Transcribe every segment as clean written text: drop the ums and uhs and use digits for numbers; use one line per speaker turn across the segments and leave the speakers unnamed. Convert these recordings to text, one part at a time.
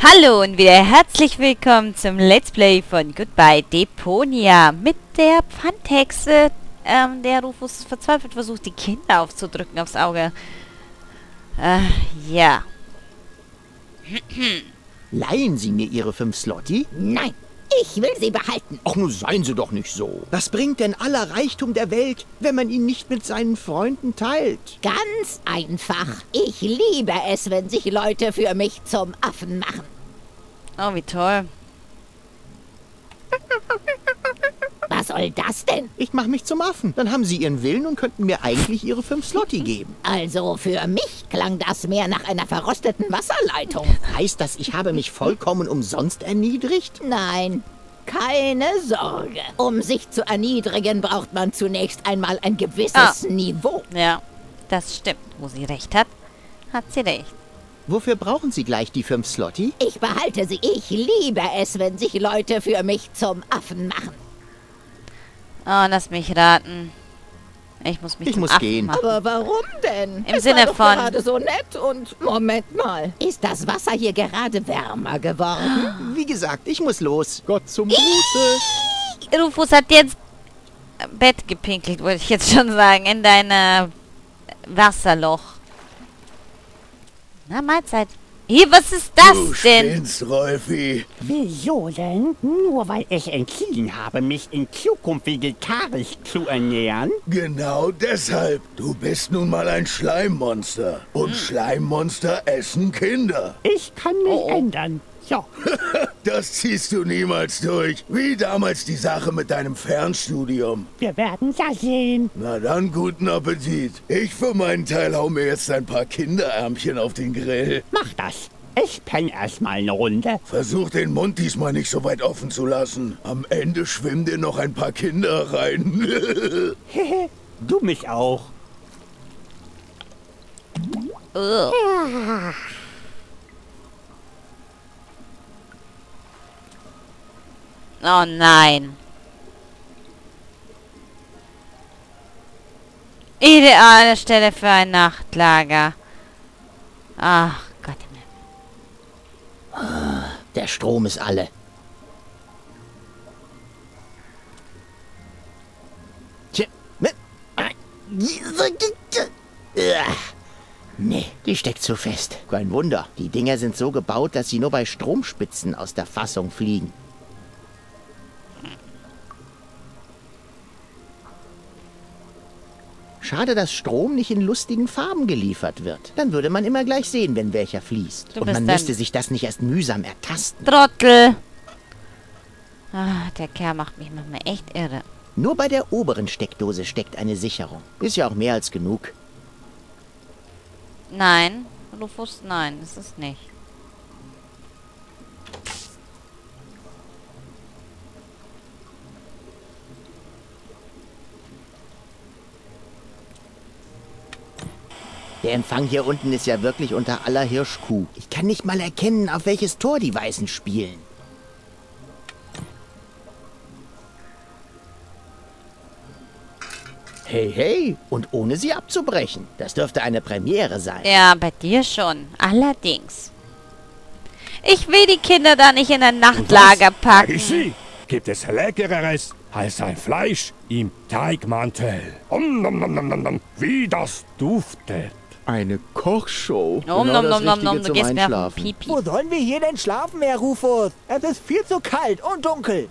Hallo und wieder herzlich willkommen zum Let's Play von Goodbye Deponia mit der Pfandhexe, der Rufus verzweifelt versucht, die Kinder aufzudrücken aufs Auge. Ja.
Leihen Sie mir Ihre 5 Slotty?
Nein, ich will sie behalten.
Ach, nun seien Sie doch nicht so. Was bringt denn aller Reichtum der Welt, wenn man ihn nicht mit seinen Freunden teilt?
Ganz einfach. Ich liebe es, wenn sich Leute für mich zum Affen machen.
Oh, wie toll.
Was soll das denn?
Ich mache mich zum Affen. Dann haben Sie Ihren Willen und könnten mir eigentlich Ihre 5 Slotty geben.
Also für mich klang das mehr nach einer verrosteten Wasserleitung.
Heißt das, ich habe mich vollkommen umsonst erniedrigt?
Nein, keine Sorge. Um sich zu erniedrigen, braucht man zunächst einmal ein gewisses Niveau.
Ja, das stimmt. Wo sie recht hat, hat sie recht.
Wofür brauchen Sie gleich die 5 Slotty?
Ich behalte sie. Ich liebe es, wenn sich Leute für mich zum Affen machen.
Oh, lass mich raten. Ich muss mich zum Affen
gehen.
machen.
Aber warum denn?
Im Sinne
war doch
von...
gerade so nett und... Moment mal. Ist das Wasser hier gerade wärmer geworden?
Wie gesagt, ich muss los. Gott zum Gruße.
Rufus hat jetzt Bett gepinkelt, wollte ich jetzt schon sagen, in dein Wasserloch. Na, Mahlzeit. Hier, was ist das
Du
denn?
spinnst, Rolfi.
Wieso denn? Nur weil ich entschieden habe, mich in Zukunft vegetarisch zu ernähren?
Genau deshalb. Du bist nun mal ein Schleimmonster. Und Schleimmonster essen Kinder.
Ich kann mich ändern. So,
Das ziehst du niemals durch. Wie damals die Sache mit deinem Fernstudium.
wir werden ja sehen.
Na dann, guten Appetit. Ich für meinen Teil hau mir jetzt ein paar Kinderärmchen auf den Grill.
Mach das. Ich penne erstmal eine Runde.
Versuch den Mund diesmal nicht so weit offen zu lassen. Am Ende schwimmen dir noch ein paar Kinder rein.
Du mich auch.
Ugh. Oh nein. Ideale Stelle für ein Nachtlager. Ach Gott.
Der Strom ist alle. Tja, nee, die steckt zu fest. Kein Wunder. Die Dinger sind so gebaut, dass sie nur bei Stromspitzen aus der Fassung fliegen. Schade, dass Strom nicht in lustigen Farben geliefert wird. Dann würde man immer gleich sehen, wenn welcher fließt.
Du
Und
bist
man
ein
müsste sich das nicht erst mühsam ertasten.
Trottel. Ah, der Kerl macht mich manchmal echt irre.
Nur bei der oberen Steckdose steckt eine Sicherung. Ist ja auch mehr als genug.
Nein, Rufus, nein, ist es nicht.
Der Empfang hier unten ist ja wirklich unter aller Hirschkuh. Ich kann nicht mal erkennen, auf welches Tor die Weißen spielen. Hey, hey, und ohne sie abzubrechen. Das dürfte eine Premiere sein.
Ja, bei dir schon. Allerdings. Ich will die Kinder da nicht in ein Nachtlager packen.
Ici gibt es Leckereres als ein Fleisch im Teigmantel. Nom, nom, nom, nom, nom, wie das duftet.
Eine Kochshow.
Nom, nom, nom, nom, nom, du gehst mir auf den
Einschlafen.
Pipi.
Wo sollen wir hier denn schlafen, Herr Rufus? Es ist viel zu kalt und dunkel.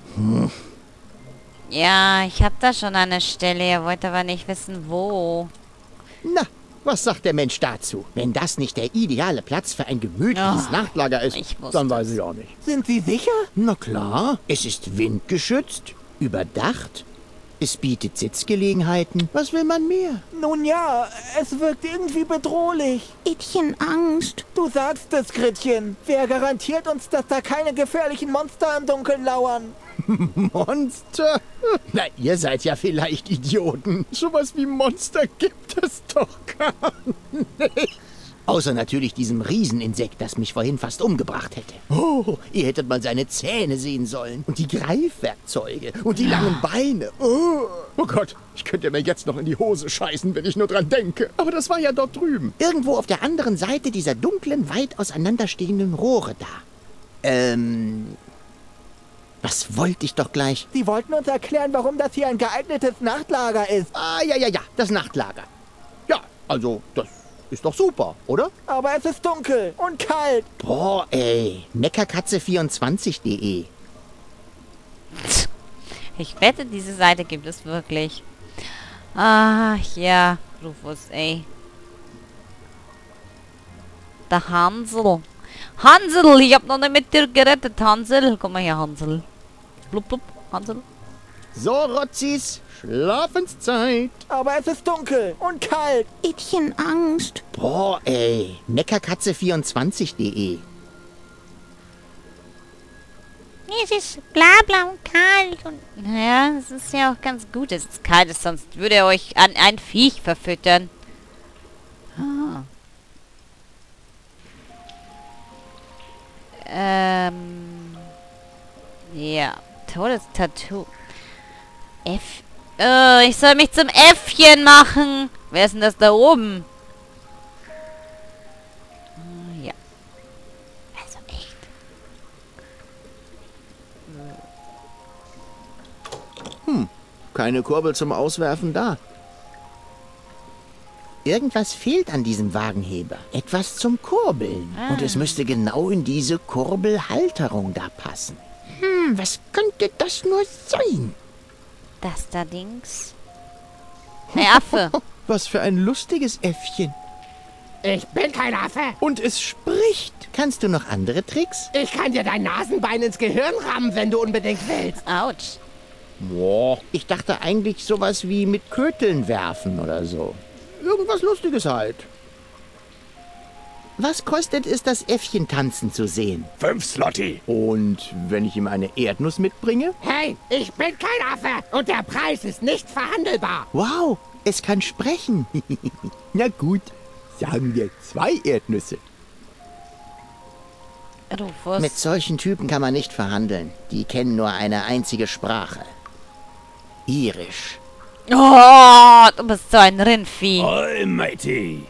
Ja, ich hab da schon eine Stelle, ihr wollt aber nicht wissen, wo.
Na, was sagt der Mensch dazu? Wenn das nicht der ideale Platz für ein gemütliches
Oh,
Nachtlager ist,
ich wusste
dann weiß ich auch nicht.
Sind Sie sicher?
Na klar, es ist windgeschützt, überdacht, es bietet Sitzgelegenheiten. Was will man mehr?
Nun ja, es wirkt irgendwie bedrohlich.
Ittchen Angst.
Du sagst es, Gretchen. Wer garantiert uns, dass da keine gefährlichen Monster im Dunkeln lauern?
Monster? Na, ihr seid ja vielleicht Idioten. Sowas wie Monster gibt es doch gar nicht. Außer natürlich diesem Rieseninsekt, das mich vorhin fast umgebracht hätte. Oh, ihr hättet mal seine Zähne sehen sollen. Und die Greifwerkzeuge. Und die langen Beine. Oh Gott, ich könnte mir jetzt noch in die Hose scheißen, wenn ich nur dran denke. Aber das war ja dort drüben. Irgendwo auf der anderen Seite dieser dunklen, weit auseinanderstehenden Rohre da. Was wollte ich doch gleich?
Sie wollten uns erklären, warum das hier ein geeignetes Nachtlager ist.
Ah, ja, das Nachtlager. Ja, also, das ist doch super, oder?
Aber es ist dunkel und kalt.
Boah, ey. Neckarkatze24.de.
Ich wette, diese Seite gibt es wirklich. Ach ja, Rufus, ey. Der Hansel. Hansel, ich hab noch nicht mit dir gerettet, Hansel. Komm mal her, Hansel. Blub, blub, Hansel.
So, Rotzis, Schlafenszeit.
Aber es ist dunkel und kalt.
Ittchen Angst.
Boah, ey. Neckarkatze24.de.
Es ist bla bla und kalt und... Ja, es ist ja auch ganz gut, dass es kalt ist, sonst würde er euch an ein Viech verfüttern. Ah. Ja, tolles Tattoo. Ich soll mich zum Äffchen machen. Wer ist denn das da oben? Ja. Also echt.
Keine Kurbel zum Auswerfen da. Irgendwas fehlt an diesem Wagenheber. Etwas zum Kurbeln. Und es müsste genau in diese Kurbelhalterung da passen. Was könnte das nur sein?
Das da Dings. Hey, Affe.
Was für ein lustiges Äffchen.
Ich bin kein Affe.
Und es spricht. Kannst du noch andere Tricks?
Ich kann dir dein Nasenbein ins Gehirn rammen, wenn du unbedingt willst.
Autsch.
Boah, ich dachte eigentlich sowas wie mit Köteln werfen oder so. Irgendwas Lustiges halt. Was kostet es, das Äffchen tanzen zu sehen?
5 Slotty.
Und wenn ich ihm eine Erdnuss mitbringe?
Hey, ich bin kein Affe und der Preis ist nicht verhandelbar.
Wow, es kann sprechen. Na gut, sagen wir 2 Erdnüsse.
Rufus.
Mit solchen Typen kann man nicht verhandeln. Die kennen nur eine einzige Sprache. Irisch.
Oh, du bist so ein Rindvieh.
Oi, Matey.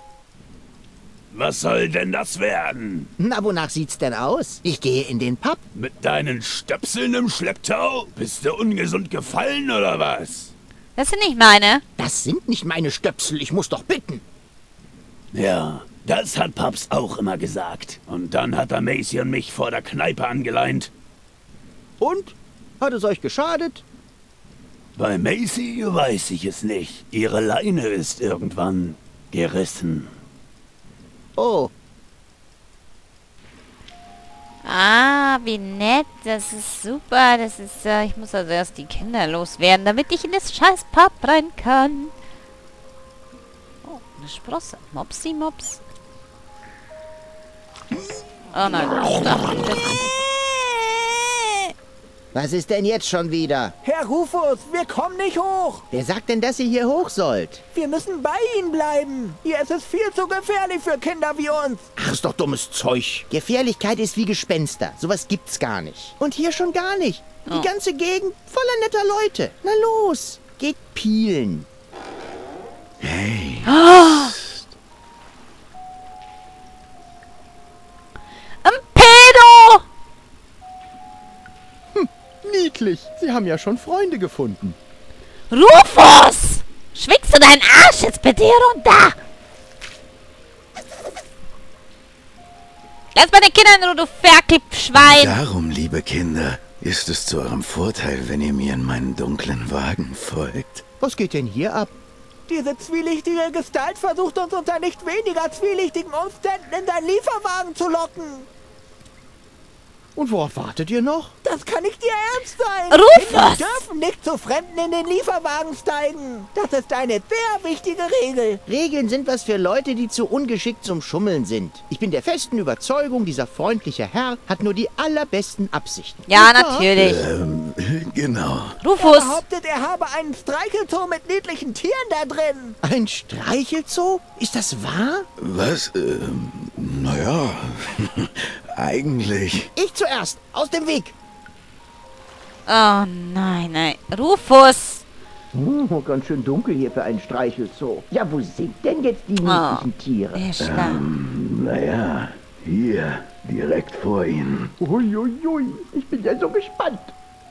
Was soll denn das werden?
Na, wonach sieht's denn aus? Ich gehe in den Pub.
Mit deinen Stöpseln im Schlepptau? Bist du ungesund gefallen oder was?
Das sind nicht meine.
Das sind nicht meine Stöpsel, ich muss doch bitten.
Ja, das hat Paps auch immer gesagt. Und dann hat er Macy und mich vor der Kneipe angeleint.
Und? Hat es euch geschadet?
Bei Macy weiß ich es nicht. Ihre Leine ist irgendwann gerissen.
Oh,
Ah, wie nett. Das ist super. Das ist, ich muss also erst die Kinder loswerden, damit ich in das scheiß Pub rein kann. Oh, eine Sprosse. Mopsi, Mops. Oh nein.
was ist denn jetzt schon wieder?
Herr Rufus, wir kommen nicht hoch.
Wer sagt denn, dass ihr hier hoch sollt?
Wir müssen bei Ihnen bleiben. Hier ist es viel zu gefährlich für Kinder wie uns.
Ach, ist doch dummes Zeug. Gefährlichkeit ist wie Gespenster. Sowas gibt's gar nicht. Und hier schon gar nicht. Die ganze Gegend voller netter Leute. Na los, geht pielen.
Hey.
Ein Pedo!
Niedlich. Sie haben ja schon Freunde gefunden.
Rufus! Schwingst du deinen Arsch jetzt bitte hier runter? Lass meine Kinder in Ruhe, du Ferkelschwein!
Darum, liebe Kinder, ist es zu eurem Vorteil, wenn ihr mir in meinen dunklen Wagen folgt.
Was geht denn hier ab?
Diese zwielichtige Gestalt versucht uns unter nicht weniger zwielichtigen Umständen in deinen Lieferwagen zu locken.
Und worauf wartet ihr noch?
Das kann nicht Ihr Ernst sein.
Rufus!
Kinder dürfen nicht zu Fremden in den Lieferwagen steigen. Das ist eine sehr wichtige Regel.
Regeln sind was für Leute, die zu ungeschickt zum Schummeln sind. Ich bin der festen Überzeugung, dieser freundliche Herr hat nur die allerbesten Absichten.
Ja, natürlich.
Genau.
Er
Rufus!
behauptet, er habe einen Streichelzoo mit niedlichen Tieren da drin.
Ein Streichelzoo? Ist das wahr?
Was? Naja, eigentlich.
Ich zuerst. Aus dem Weg.
Oh nein, nein. Rufus!
Ganz schön dunkel hier für einen Streichelzoo. Ja, wo sind denn jetzt die niedlichen Tiere?
Der Schlamm.
Naja, hier. direkt vor Ihnen.
Uiuiui, ich bin ja so gespannt.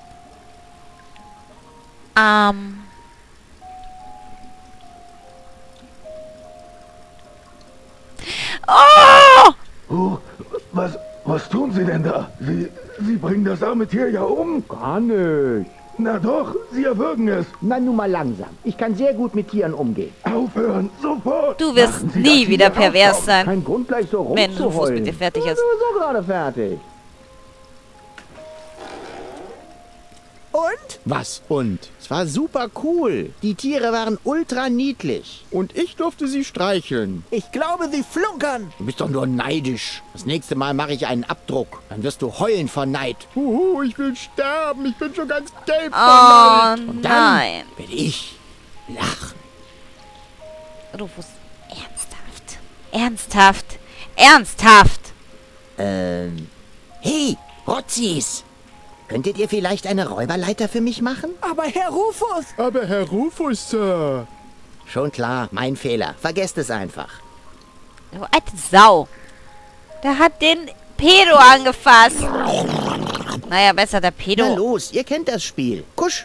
Oh!
Oh, was tun Sie denn da? Sie bringen das arme Tier ja um.
Gar nicht.
Na doch, Sie erwürgen es.
Na, nun mal langsam. Ich kann sehr gut mit Tieren umgehen.
Aufhören, sofort.
Du wirst
Machen Sie,
nie
dass
wieder
Sie hier
pervers
rauskommen.
sein,
Kein Grund, gleich so
wenn Rufus
rumzuheulen.
mit dir fertig
Ich
ist.
bin sowieso gerade fertig.
Und?
Was und? Es war super cool. Die Tiere waren ultra niedlich. Und ich durfte sie streicheln.
Ich glaube, sie flunkern.
Du bist doch nur neidisch. Das nächste Mal mache ich einen Abdruck. Dann wirst du heulen vor Neid. Ich will sterben. Ich bin schon ganz gelb vor
Oh
Und dann
nein.
werde ich lachen.
Rufus, ernsthaft.
Hey, Rotzis. Könntet ihr vielleicht eine Räuberleiter für mich machen?
Aber Herr Rufus.
Aber Herr Rufus, Sir.
Schon klar, mein Fehler. Vergesst es einfach.
Du alte Sau. Der hat den Pedo angefasst. Naja, besser der
Na
Pedo.
los, ihr kennt das Spiel. Kusch.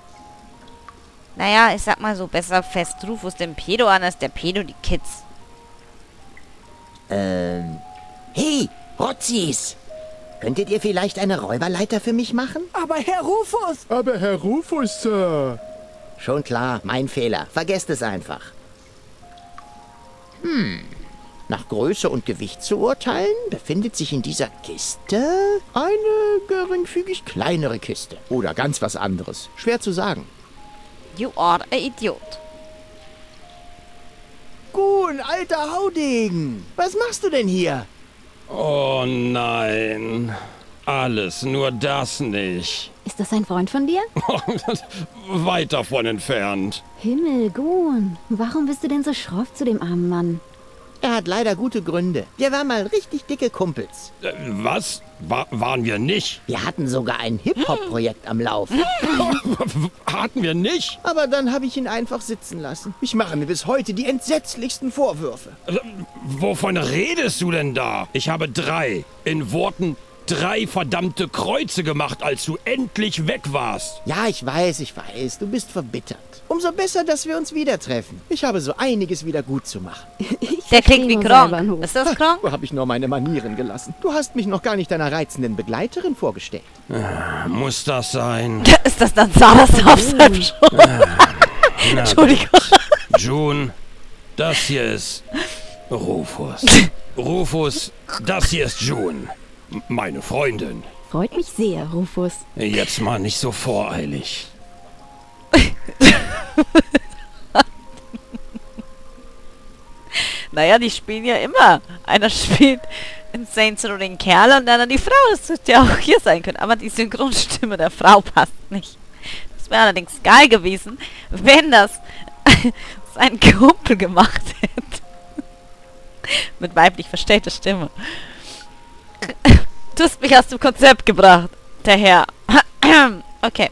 Naja, ich sag mal so, besser fest Rufus den Pedo an, als der Pedo die Kids.
Hey, Rotzis. Könntet ihr vielleicht eine Räuberleiter für mich machen?
Aber Herr Rufus.
Aber Herr Rufus, Sir.
Schon klar, mein Fehler. Vergesst es einfach. Nach Größe und Gewicht zu urteilen, befindet sich in dieser Kiste eine geringfügig kleinere Kiste. Oder ganz was anderes. Schwer zu sagen.
You are a idiot.
Gun, alter Haudegen. Was machst du denn hier?
Oh nein. Alles, nur das nicht.
Ist das ein Freund von dir?
Weit davon entfernt.
Himmel, Gun. Warum bist du denn so schroff zu dem armen Mann?
Er hat leider gute Gründe. Wir waren mal richtig dicke Kumpels.
Was? Waren wir nicht?
Wir hatten sogar ein Hip-Hop-Projekt am Laufen.
Hatten wir nicht?
Aber dann habe ich ihn einfach sitzen lassen. Ich mache mir bis heute die entsetzlichsten Vorwürfe.
Wovon redest du denn da? Ich habe 3, in Worten 3 verdammte Kreuze gemacht, als du endlich weg warst.
Ja, ich weiß. Du bist verbittert. Umso besser, dass wir uns wieder treffen. Ich habe so einiges wieder gut zu machen.
Der klingt wie Kronk. Ist das Kronk?
Wo habe ich nur meine Manieren gelassen? Du hast mich noch gar nicht deiner reizenden Begleiterin vorgestellt.
Muss das sein?
Ist das dann Saras auf seinem Schoß? Entschuldigung.
June, das hier ist Rufus. Rufus, das hier ist June. Meine Freundin.
Freut mich sehr, Rufus.
Jetzt mal nicht so voreilig.
Naja, die spielen ja immer. Einer spielt in Saints Row den Kerl und dann die Frau. Das hätte ja auch hier sein können. Aber die Synchronstimme der Frau passt nicht. Das wäre allerdings geil gewesen, wenn das sein Kumpel gemacht hätte. Mit weiblich verstellter Stimme. Du hast mich aus dem Konzept gebracht, der Herr. Okay.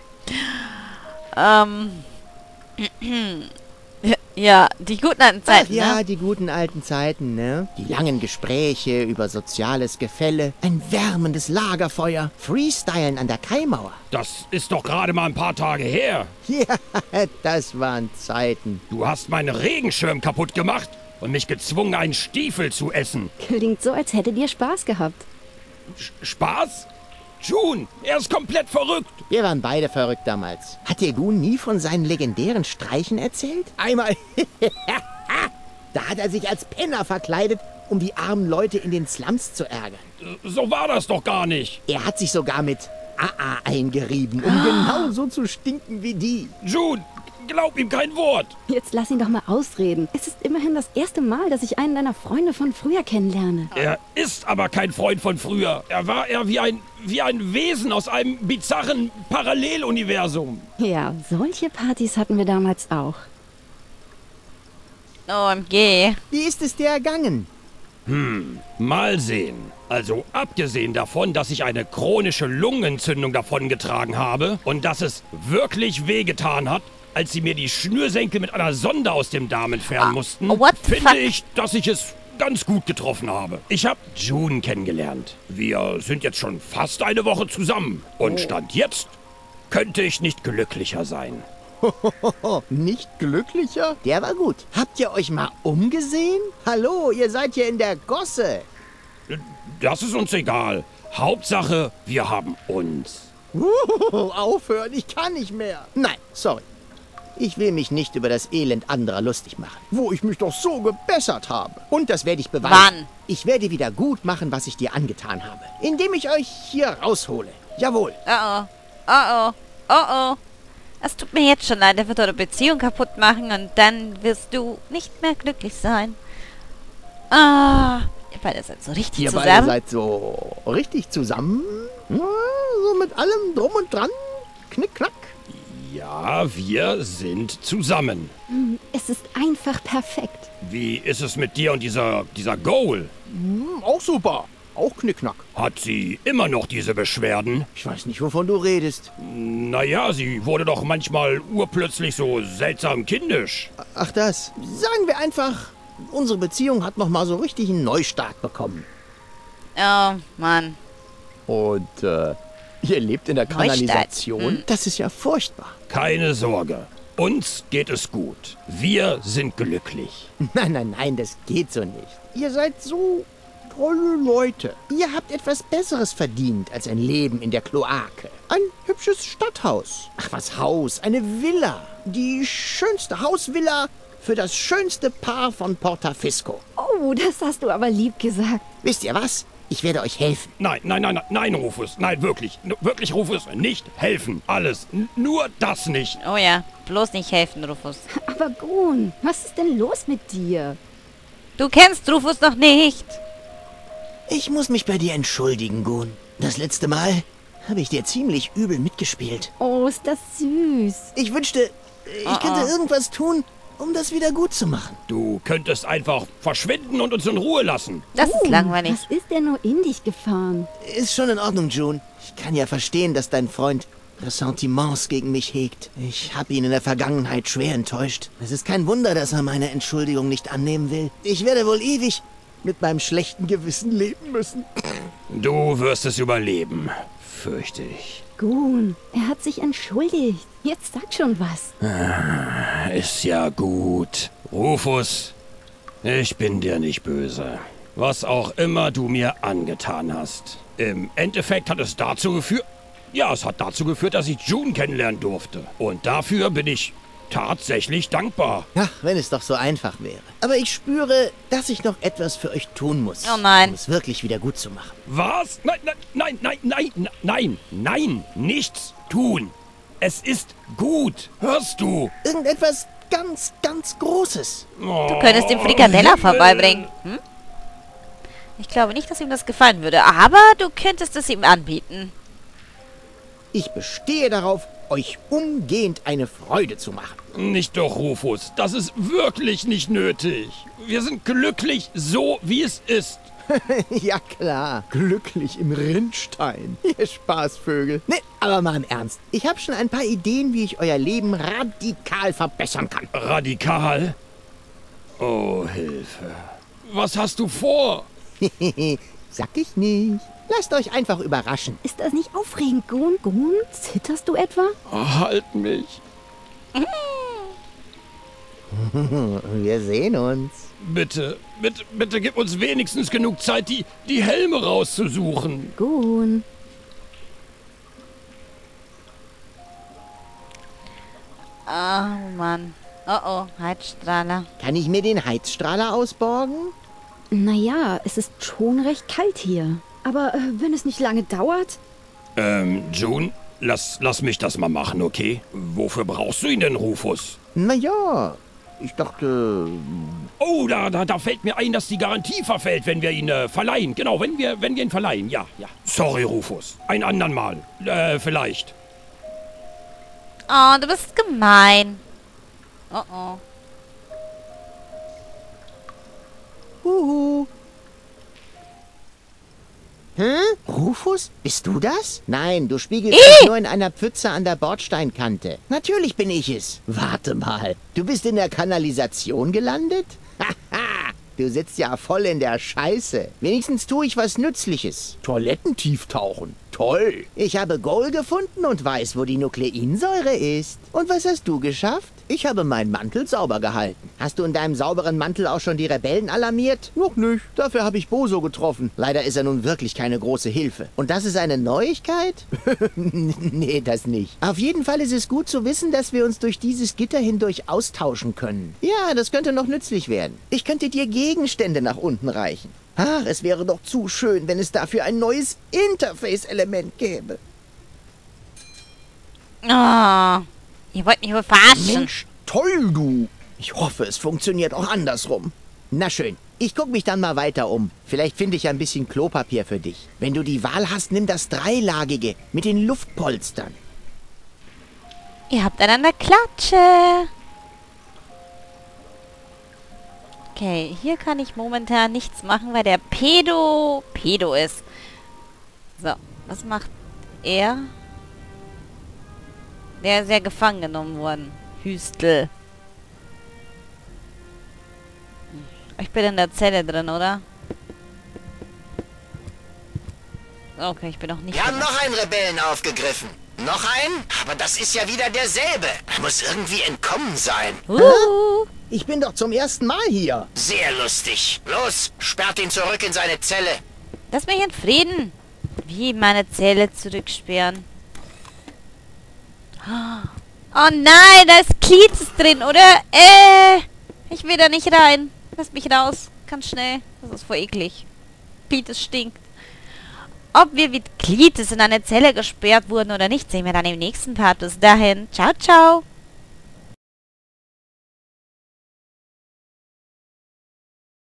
Ja, die guten alten Zeiten,
Ach ja,
ne?
die guten alten Zeiten, ne? Die langen Gespräche über soziales Gefälle, ein wärmendes Lagerfeuer, Freestylen an der Kaimauer.
Das ist doch gerade mal ein paar Tage her.
Ja, das waren Zeiten.
Du hast meinen Regenschirm kaputt gemacht und mich gezwungen, einen Stiefel zu essen.
Klingt so, als hättet ihr Spaß gehabt.
Spaß? June, er ist komplett verrückt.
Wir waren beide verrückt damals. Hat dir Gun nie von seinen legendären Streichen erzählt? Einmal, da hat er sich als Penner verkleidet, um die armen Leute in den Slums zu ärgern.
So war das doch gar nicht.
Er hat sich sogar mit AA eingerieben, um genauso zu stinken wie die.
June, glaub ihm kein Wort.
Jetzt lass ihn doch mal ausreden. Es ist immerhin das erste Mal, dass ich einen deiner Freunde von früher kennenlerne.
Er ist aber kein Freund von früher. Er war eher wie ein Wesen aus einem bizarren Paralleluniversum.
Ja, solche Partys hatten wir damals auch.
OMG.
Wie ist es dir ergangen?
Mal sehen. Also abgesehen davon, dass ich eine chronische Lungenentzündung davongetragen habe und dass es wirklich wehgetan hat, als sie mir die Schnürsenkel mit einer Sonde aus dem Darm entfernen mussten,
what the
finde
fuck?
ich, dass ich es ganz gut getroffen habe. Ich habe June kennengelernt. Wir sind jetzt schon fast eine Woche zusammen. Und Stand jetzt könnte ich nicht glücklicher sein.
Nicht glücklicher? Der war gut. Habt ihr euch mal umgesehen? Hallo, ihr seid hier in der Gosse.
Das ist uns egal. Hauptsache, wir haben uns.
Aufhören, ich kann nicht mehr. Nein, sorry. Ich will mich nicht über das Elend anderer lustig machen, wo ich mich doch so gebessert habe. Und das werde ich beweisen.
Wann?
Ich werde wieder gut machen, was ich dir angetan habe, indem ich euch hier raushole. Jawohl.
Oh oh. Oh oh. Oh oh. Es tut mir jetzt schon leid, er wird eure Beziehung kaputt machen und dann wirst du nicht mehr glücklich sein. Ah, ihr beide seid so richtig
Ihr
zusammen.
beide seid so richtig zusammen? Ja, so mit allem drum und dran? Knick, knack.
Ja, wir sind zusammen.
Es ist einfach perfekt.
Wie ist es mit dir und dieser Goal?
Auch super. Auch knickknack.
Hat sie immer noch diese Beschwerden?
Ich weiß nicht, wovon du redest.
Naja, sie wurde doch manchmal urplötzlich so seltsam kindisch.
Ach das. Sagen wir einfach, unsere Beziehung hat nochmal so richtig einen Neustart bekommen.
Oh, Mann.
Und, ihr lebt in der
Neustart.
Kanalisation? Das ist ja furchtbar.
Keine Sorge, uns geht es gut. Wir sind glücklich.
Nein, nein, nein, das geht so nicht. Ihr seid so tolle Leute. Ihr habt etwas Besseres verdient als ein Leben in der Kloake. Ein hübsches Stadthaus. Ach, was Haus? Eine Villa. Die schönste Hausvilla für das schönste Paar von Portafisco.
Oh, das hast du aber lieb gesagt.
Wisst ihr was? Ich werde euch helfen.
Nein, Rufus. Nein, wirklich. Wirklich, Rufus, nicht helfen. Alles. Nur das nicht.
Oh ja, bloß nicht helfen, Rufus.
Aber Gun, was ist denn los mit dir?
Du kennst Rufus noch nicht.
Ich muss mich bei dir entschuldigen, Gun. Das letzte Mal habe ich dir ziemlich übel mitgespielt.
Oh, ist das süß.
Ich wünschte, ich könnte irgendwas tun, um das wieder gut zu machen.
Du könntest einfach verschwinden und uns in Ruhe lassen.
Das ist langweilig.
Was ist denn nur in dich gefahren?
Ist schon in Ordnung, June. Ich kann ja verstehen, dass dein Freund Ressentiments gegen mich hegt. Ich habe ihn in der Vergangenheit schwer enttäuscht. Es ist kein Wunder, dass er meine Entschuldigung nicht annehmen will. Ich werde wohl ewig mit meinem schlechten Gewissen leben müssen.
Du wirst es überleben, fürchte ich.
Gun, er hat sich entschuldigt. Jetzt sag schon was.
Ist ja gut. Rufus, ich bin dir nicht böse. Was auch immer du mir angetan hast. Im Endeffekt hat es dazu geführt... Ja, es hat dazu geführt, dass ich June kennenlernen durfte. Und dafür bin ich tatsächlich dankbar.
Ja, wenn es doch so einfach wäre. Aber ich spüre, dass ich noch etwas für euch tun muss.
Oh nein.
Um es wirklich wieder gut zu machen.
Was? Nein, nichts tun. Es ist gut. Hörst du?
Irgendetwas ganz, ganz Großes.
Du könntest ihm Frikadella vorbeibringen. Hm? Ich glaube nicht, dass ihm das gefallen würde, aber du könntest es ihm anbieten.
Ich bestehe darauf, euch umgehend eine Freude zu machen.
Nicht doch, Rufus. Das ist wirklich nicht nötig. Wir sind glücklich, so wie es ist.
Ja klar, glücklich im Rinnstein. Ihr Spaßvögel. Nee, aber mal im Ernst. Ich habe schon ein paar Ideen, wie ich euer Leben radikal verbessern kann.
Radikal? Oh, Hilfe. Was hast du vor?
Sag ich nicht. Lasst euch einfach überraschen.
Ist das nicht aufregend, Gun? Gun, zitterst du etwa?
Halt mich.
Wir sehen uns.
Bitte gib uns wenigstens genug Zeit, die Helme rauszusuchen.
Gun.
Oh Mann. Oh, Heizstrahler.
Kann ich mir den Heizstrahler ausborgen?
Naja, es ist schon recht kalt hier. Aber wenn es nicht lange dauert...
June, lass mich das mal machen, okay? Wofür brauchst du ihn denn, Rufus?
Naja, ich dachte...
Oh, da fällt mir ein, dass die Garantie verfällt, wenn wir ihn verleihen. Genau, wenn wir ihn verleihen, ja. Sorry, Rufus. Ein andern Mal. Vielleicht.
Oh, du bist gemein. Oh.
Huhu. Rufus? Bist du das? Nein, du spiegelst dich nur in einer Pfütze an der Bordsteinkante. Natürlich bin ich es. Warte mal, du bist in der Kanalisation gelandet? Haha, Du sitzt ja voll in der Scheiße. Wenigstens tue ich was Nützliches.
Toilettentief tauchen. Toll.
Ich habe Gold gefunden und weiß, wo die Nukleinsäure ist. Und was hast du geschafft? Ich habe meinen Mantel sauber gehalten. Hast du in deinem sauberen Mantel auch schon die Rebellen alarmiert?
Noch nicht. Dafür habe ich Boso getroffen.
Leider ist er nun wirklich keine große Hilfe. Und das ist eine Neuigkeit? Nee, das nicht. Auf jeden Fall ist es gut zu wissen, dass wir uns durch dieses Gitter hindurch austauschen können. Ja, das könnte noch nützlich werden. Ich könnte dir Gegenstände nach unten reichen. Ach, es wäre doch zu schön, wenn es dafür ein neues Interface-Element gäbe.
Oh, ihr wollt mich wohl verarschen.
Mensch, toll, du. Ich hoffe, es funktioniert auch andersrum. Na schön, ich gucke mich dann mal weiter um. Vielleicht finde ich ein bisschen Klopapier für dich. Wenn du die Wahl hast, nimm das dreilagige mit den Luftpolstern.
Ihr habt einander Klatsche. Okay, hier kann ich momentan nichts machen, weil der Pedo ist. So, was macht er? Der ist ja gefangen genommen worden. Hüstel. Ich bin in der Zelle drin, oder? Okay, ich bin noch nicht...
Wir haben noch einen Rebellen aufgegriffen. Noch einen? Aber das ist ja wieder derselbe. Muss irgendwie entkommen sein. Ich bin doch zum ersten Mal hier. Sehr lustig. Los, sperrt ihn zurück in seine Zelle.
Lass mich in Frieden. Wie meine Zelle zurücksperren. Oh nein, da ist Klietz drin, oder? Ich will da nicht rein. Lass mich raus. Ganz schnell. Das ist voll eklig. Klietz stinkt. Ob wir mit Klietz in eine Zelle gesperrt wurden oder nicht, sehen wir dann im nächsten Part. Bis dahin. Ciao, ciao.